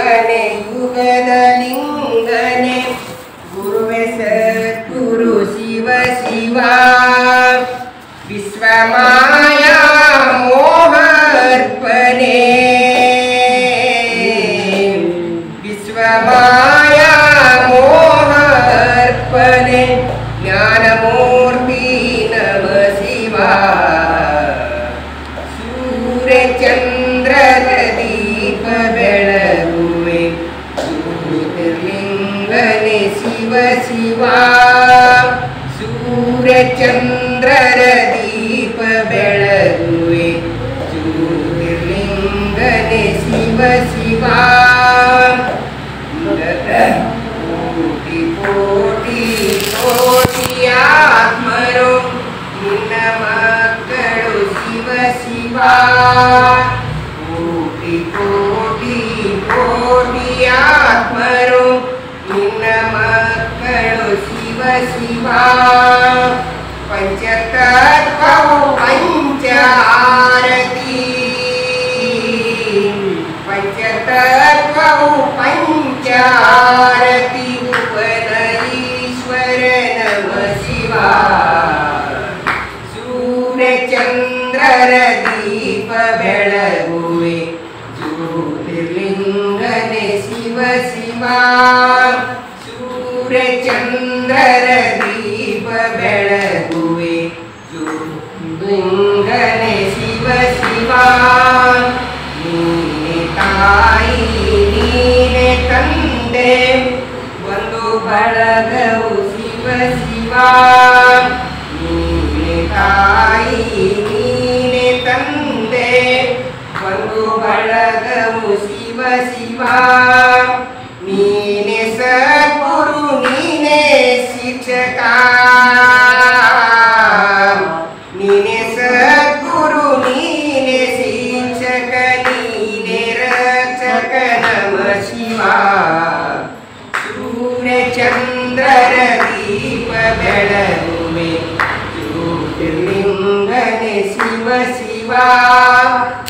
ಲಿಂಗನೆ ಯುಗದ ಲಿಂಗನೆ ಗುರುವೆ ಸದ್ಗುರು ಶಿವ ಶಿವ ವಿಶ್ವಮಾಯಾ ಮೋಹರ್ಪಣೆ ವಿಶ್ವಮಾಯಾ ಮೋಹರ್ಪಣೆ ಜ್ಞಾನಮೂರ್ತಿ ನಮ ಶಿವ ಸೂರ್ಯಚಂದ್ರರ ದೀಪ ಬೆಳಗುವೆ ಜ್ಯೋತಿರ್ಲಿಂಗನೆ ಶಿವ ಶಿವ ಸೂರ್ಯಚಂದ್ರರ ದೀಪ ಬೆಳಗುವೆ ಜ್ಯೋತಿರ್ಲಿಂಗನೆ ಶಿವ ಶಿವ ಕೋಟಿ ಕೋಟಿ ಕೋಟಿ ಆತ್ಮರು ನಿನ್ನ ಮಕ್ಕಳು ಶಿವ ಶಿವ ಕೋಟಿ ಕೋಟಿ ಕೋಟಿ ಆತ್ಮರು ನಿನ್ನ ಮಕ್ಕಳು ಶಿವ ಶಿವ ಪಂಚತತ್ವವು ಪಂಚ ಆರತಿ ಪಂಚತತ್ವವು ಪಂಚ ಆರತಿ ಉಪನರೀಶ್ವರ ನಮ ಶಿವ ಸೂರ್ಯಚಂದ್ರರ ದೀಪ ಬೆಳಗುವೆ ಜ್ಯೋತಿರ್ಲಿಂಗನೆ ಶಿವ ಶಿವ ಸೂರ್ಯಚಂದ್ರರ ದೀಪ ಬೆಳಗುವೆ ಜ್ಯೋತಿರ್ಲಿಂಗನೆ ಶಿವ ಶಿವ ನೀನೆ ತಾಯಿ ನೀನೆ ತಂದೆ ಒಂದು ಬಳಗವು ಶಿವ ಶಿವ ನೀನೆ ತಾಯಿ ನೀನೆ ತಂದೆ ಒಂದು ಬಳಗವು ಶಿವ ಶಿವ ನೀನೆ ಸದ್ಗುರು ನೀನೆ ಶಿಕ್ಷಕ ನೀನೆ ಸದ್ಗುರು ನೀನೆ ಶಿಕ್ಷಕ ನೀನೆ ರಕ್ಷಕ ನಮ ಶಿವ ಸೂರ್ಯಚಂದ್ರರ ದೀಪ ಬೆಳಗುವೆ ಜ್ಯೋತಿರ್ಲಿಂಗನೆ ಶಿವ ಶಿವ